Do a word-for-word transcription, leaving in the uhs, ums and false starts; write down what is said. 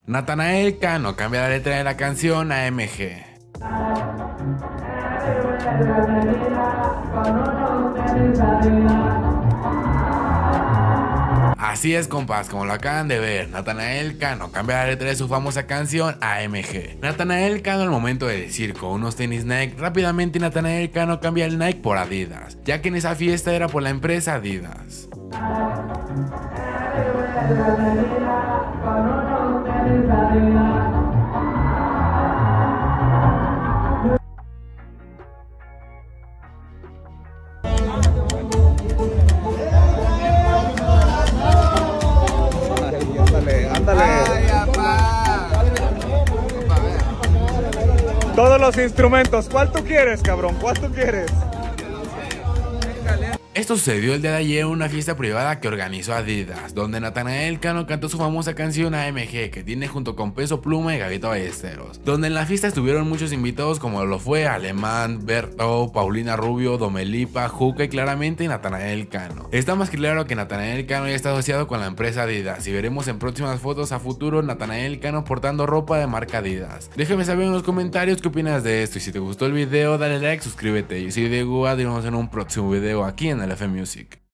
Natanael Cano cambia la letra de la canción a M G. Así es, compas, como lo acaban de ver, Natanael Cano cambia la letra de su famosa canción a M G. Natanael Cano al momento de decir con unos tenis Nike, rápidamente Natanael Cano cambia el Nike por Adidas, ya que en esa fiesta era por la empresa Adidas. Todos los instrumentos, ¿cuál tú quieres, cabrón? ¿Cuál tú quieres? Esto sucedió el día de ayer en una fiesta privada que organizó Adidas, donde Natanael Cano cantó su famosa canción A M G que tiene junto con Peso Pluma y Gavito Ballesteros, donde en la fiesta estuvieron muchos invitados como lo fue Alemán, Berto, Paulina Rubio, Domelipa, Juca y claramente Natanael Cano. Está más que claro que Natanael Cano ya está asociado con la empresa Adidas y veremos en próximas fotos a futuro Natanael Cano portando ropa de marca Adidas. Déjame saber en los comentarios qué opinas de esto y si te gustó el video dale like, suscríbete. Yo soy Diego, nos vemos en un próximo video aquí en el F Music.